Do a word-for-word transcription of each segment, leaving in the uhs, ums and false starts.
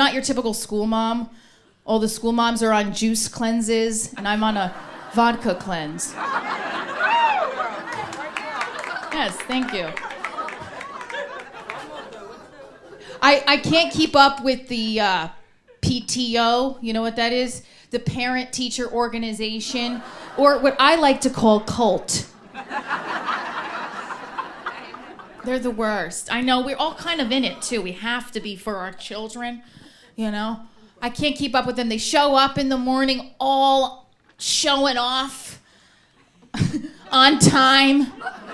not your typical school mom. All the school moms are on juice cleanses, and I'm on a vodka cleanse. Yes, thank you. I, I can't keep up with the uh, P T O, you know what that is? The parent-teacher organization, or what I like to call cult. They're the worst. I know, we're all kind of in it, too. We have to be for our children, you know? I can't keep up with them. They show up in the morning all showing off, on time,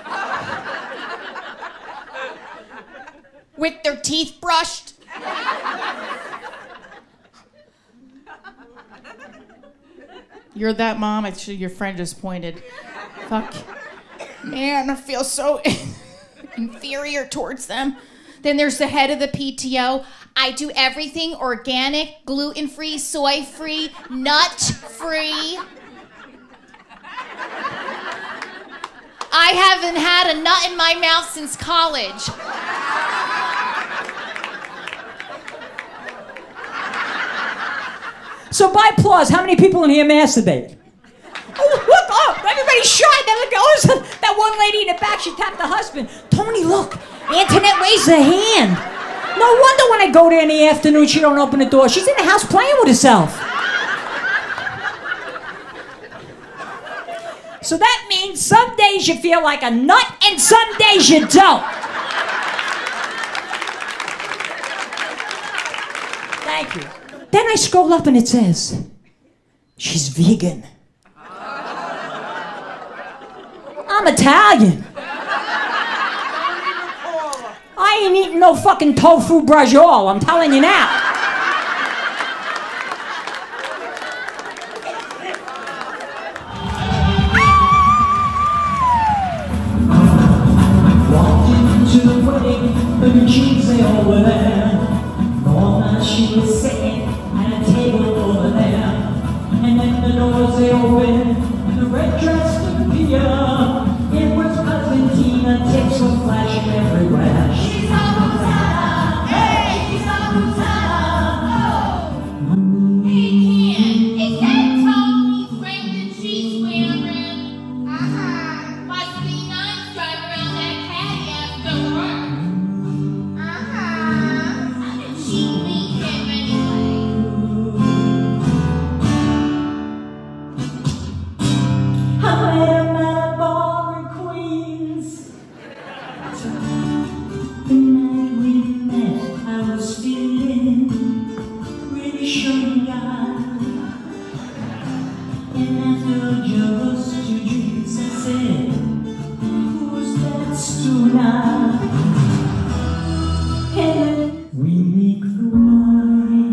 with their teeth brushed. You're that mom? Actually, your friend just pointed. Fuck. Man, I feel so inferior towards them. Then there's the head of the P T O. I do everything organic, gluten-free, soy-free, nut-free. I haven't had a nut in my mouth since college. So by applause, how many people in here masturbate? Oh, look, oh, everybody's shy. That, look, oh, that one lady in the back, she tapped the husband. Tony, look, Antoinette raised her hand. No wonder when I go there in the afternoon, she don't open the door. She's in the house playing with herself. So that means some days you feel like a nut and some days you don't. Thank you. Then I scroll up and it says, she's vegan. I'm Italian. I ain't eating no fucking tofu braciole, I'm telling you now. Walked into the wedding, the machines they all were there. All night she was sitting at a table over there. And then the doors they opened, and the red dress would appear. It was cousin Tina, tips were flashing everywhere. She's a Montana, hey, she's a Montana, oh. Hey Ken, is that Tony's ring that she's wearing? Uh-huh. Must be nice driving around that caddy after work. Uh-huh. How did she meet him anyway? I met him at a bar in Queens. The night we met, I was feeling really shy. And after just two drinks, I said, who's that stool now? And we make the wine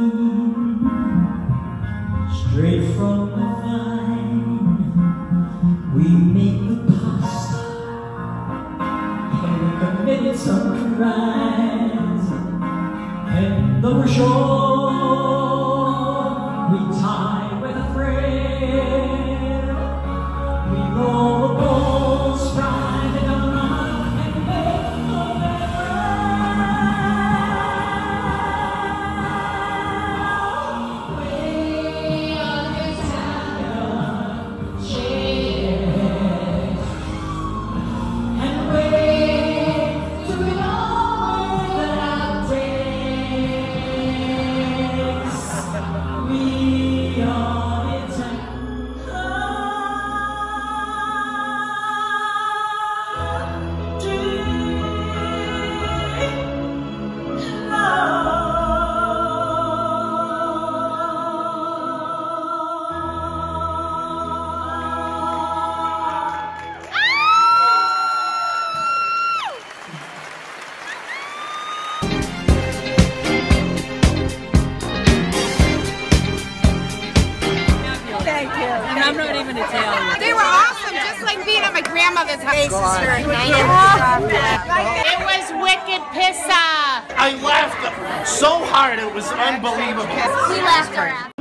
straight from the vine. We make the pasta and we committed some crimes. And though we're sure we tie with a thread, we roll the balls, ride it on the hunt, and make the bed. Way on your town, cheers, and way to it all without days. We are Italian. Thank you. And I'm not even Italian. They were awesome, just like being at my grandmother's house. It was wicked pissa. I laughed so hard, it was unbelievable. We laughed our ass.